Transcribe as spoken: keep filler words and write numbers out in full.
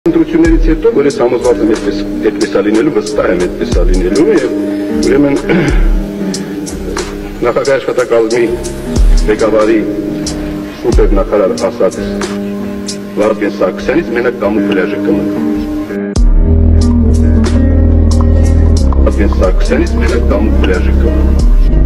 Ընտրություններից հետո, որ ես համոզված եմ այդպես է լինելու, վստահ եմ այդպես է լինելու, եւ ուրեմն նախագահ աշխատակազմի ղեկավարի սուպեր նախարար ասած Վազգեն Սարգսյանից մենակ կամու պլաժը կմնա։ Վազգեն Սարգսյանից մենակ կամու պլաժը կմնա։